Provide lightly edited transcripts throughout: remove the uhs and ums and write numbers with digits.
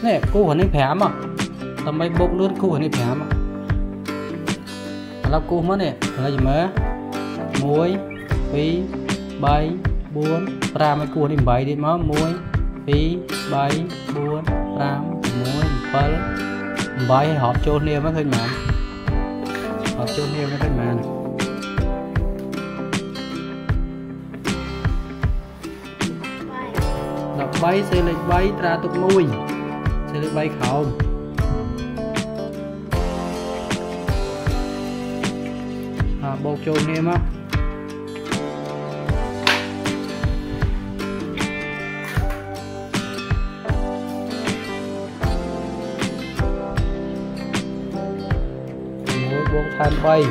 nè cô hồn ấy phèm à tầm mấy bốc nước cô hồn ấy phèm à là cô mất nè là gì mà muối phí bay buôn ra mấy cô đi bay đi mà muối phí bay buôn ra muối phơi bay họp chôn nêu mới khơi mà họp chôn nêu mới khơi mà đọc bay xây lịch bay ra tục nuôi xây lịch bay không bột chôn nêu á buông than bay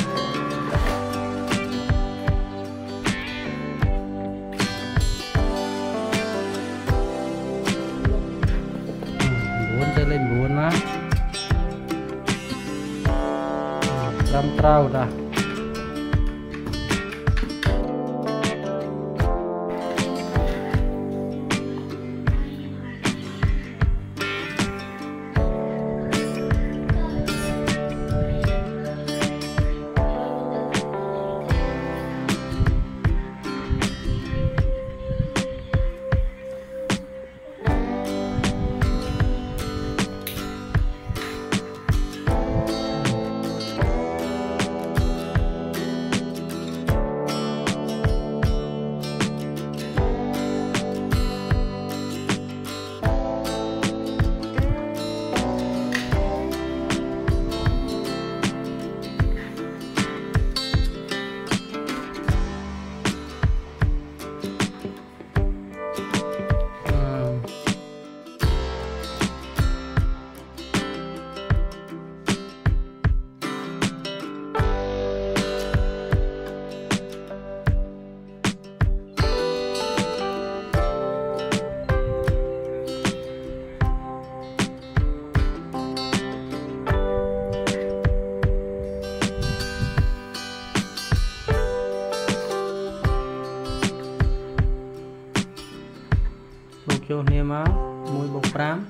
buồn chơi lên buồn á làm trao ra cho nêm áo mùi bột pram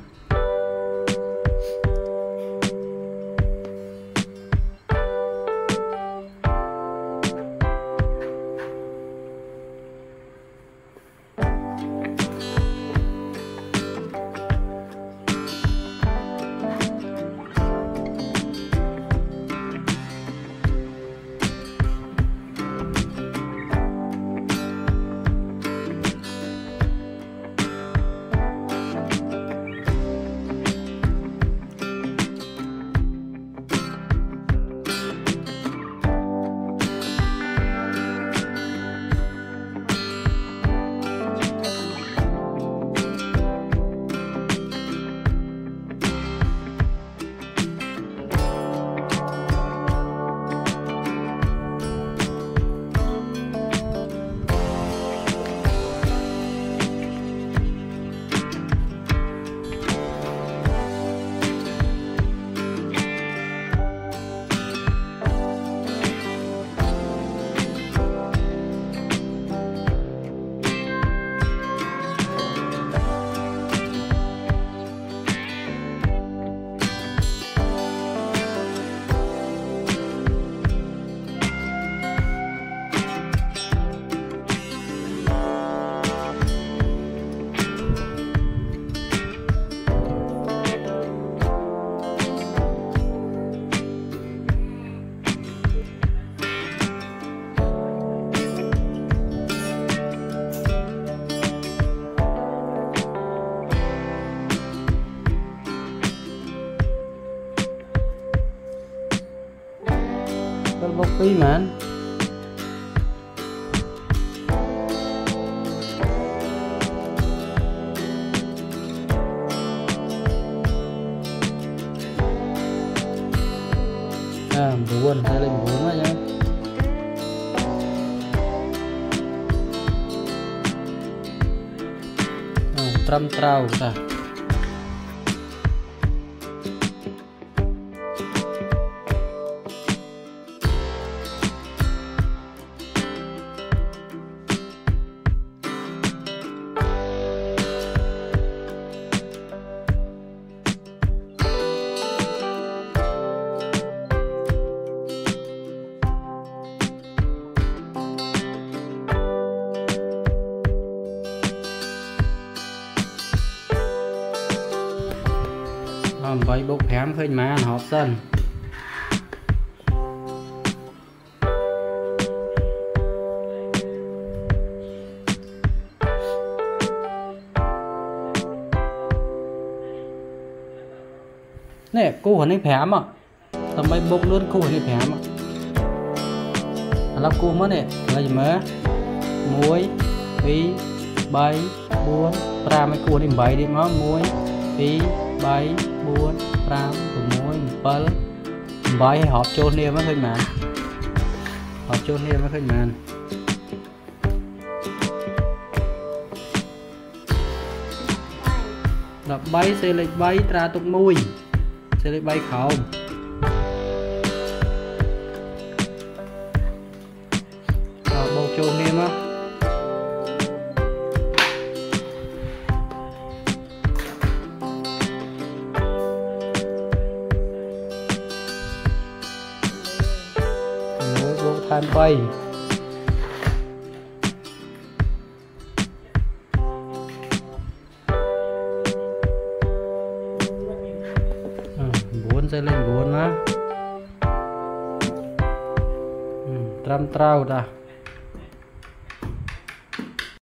bốc phí mà buồn hay lên buồn quá nhá trăm trao ta 8 bốc 5 ឃើញម៉ានហត់សិននេះគូនេះ5ដើម្បីបុកលឿនគូនេះ5ឥឡូវគូមកនេះឥឡូវមើល1 2 3 4 5ឲ្យគូនេះ8ទៀតមក1 2 3 4 5 6 7 8ឲ្យហប់ចូលគ្នាមកឃើញម៉ានហប់ចូលគ្នាមកឃើញម៉ាន13សេលេខ3ត្រាទុក1សេលេខ3ក្រោមបោកចូលគ្នាមកថែម34សេលេខ9ណាត្រឹមត្រូវតា